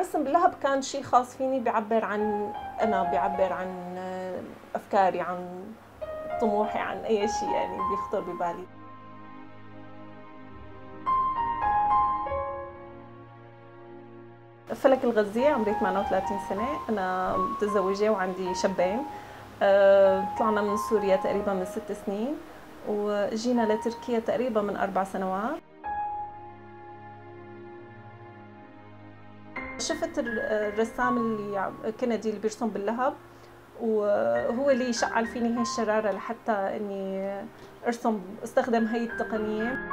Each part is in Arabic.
الرسم باللهب كان شيء خاص فيني، بيعبر عن أنا، بيعبر عن أفكاري، عن طموحي، عن أي شيء يعني بيخطر ببالي. فلك الغزية، عمري 38 سنة، أنا متزوجة وعندي شابين. طلعنا من سوريا تقريبا من 6 سنين، وجينا لتركيا تقريبا من 4 سنوات. شفت الرسام الكندي اللي بيرسم باللهب، وهو اللي شعل فيني هي الشرارة لحتى اني ارسم، استخدم هي التقنية.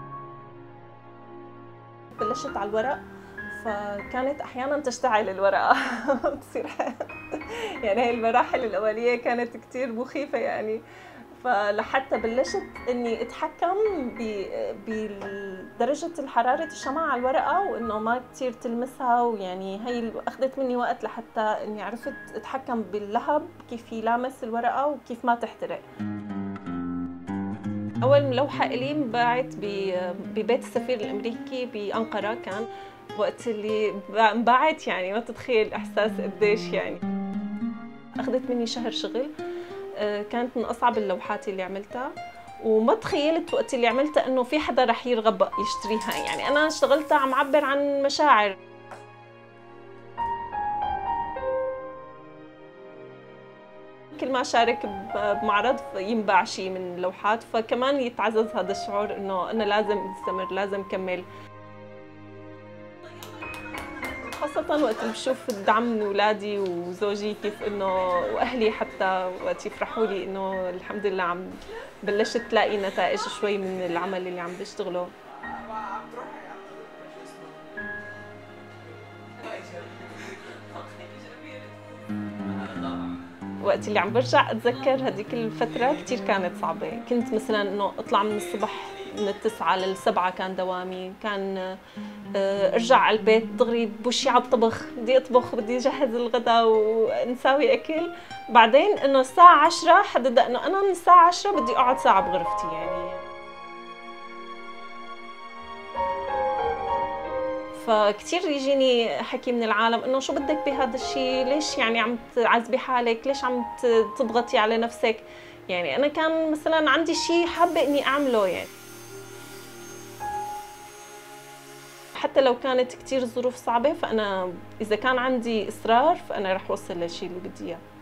بلشت على الورق، فكانت احيانا تشتعل الورقة بتصير يعني هي المراحل الاولية كانت كتير مخيفة يعني. فلحتى بلشت اني اتحكم بدرجة حرارة الشمعة على الورقة، وانه ما كتير تلمسها، ويعني هي اخذت مني وقت لحتى اني عرفت اتحكم باللهب كيف يلامس الورقة وكيف ما تحترق. اول لوحة الي انباعت ببيت السفير الامريكي بانقرة، كان وقت اللي انباعت يعني ما تتخيل احساس قديش يعني. اخذت مني شهر شغل، كانت من أصعب اللوحات اللي عملتها، وما تخيلت وقت اللي عملتها إنه في حدا رح يرغب يشتريها. يعني أنا اشتغلتها عم عبر عن مشاعر. كل ما شارك بمعرض ينباع شيء من اللوحات، فكمان يتعزز هذا الشعور إنه أنا لازم أستمر، لازم أكمل. خاصة وقت اللي بشوف الدعم من أولادي وزوجي، كيف إنه وأهلي حتى وقت يفرحوا لي إنه الحمد لله عم بلشت تلاقي نتائج شوي من العمل اللي عم بشتغله. وقت اللي عم برجع اتذكر هذيك الفترة كثير كانت صعبة. كنت مثلا انه اطلع من الصبح من 9 ل7 كان دوامي، كان ارجع على البيت دغري بوشي على الطبخ، بدي اطبخ، بدي اجهز الغداء ونساوي اكل. بعدين انه الساعة 10 حدد انه انا من الساعة 10 بدي اقعد ساعة بغرفتي يعني. فكتير يجيني حكي من العالم انه شو بدك بهذا الشيء، ليش يعني عم تعذبي حالك، ليش عم تضغطي على نفسك. يعني انا كان مثلا عندي شيء حابه اني اعمله يعني. حتى لو كانت كتير الظروف صعبه، فانا اذا كان عندي اصرار فانا رح اوصل للشيء اللي بدي اياه.